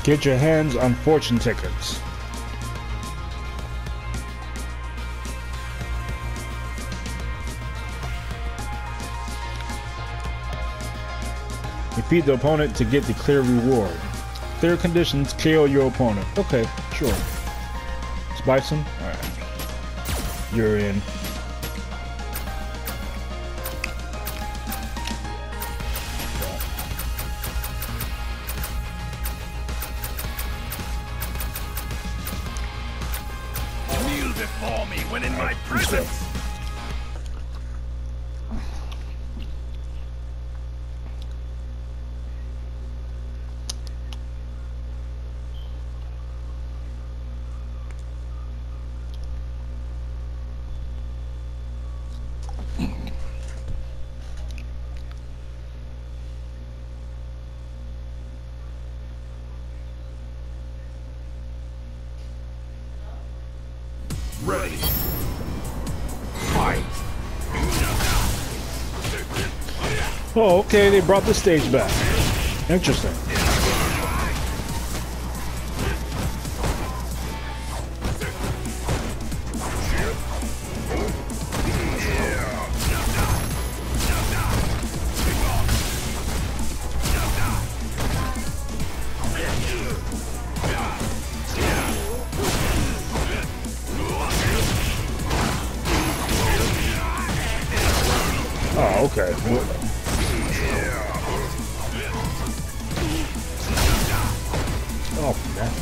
Get your hands on fortune tickets. Defeat the opponent to get the clear reward. Clear conditions, KO your opponent. Okay, sure. It's Bison? Alright. You're in. Kneel before me when in my presence. Ready. Fight. Oh, okay, they brought the stage back. Interesting. Oh, okay. Oh, man.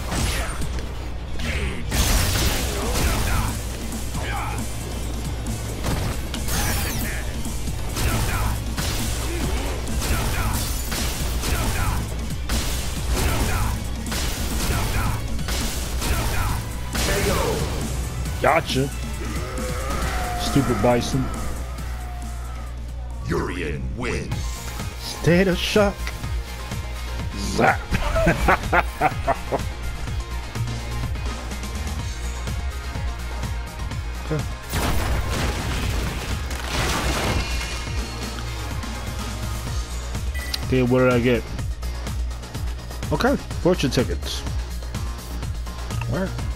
Gotcha. Stupid Bison. Urien wins. State of shock. Zap. Okay. Okay, what did I get? Okay, fortune tickets. Alright.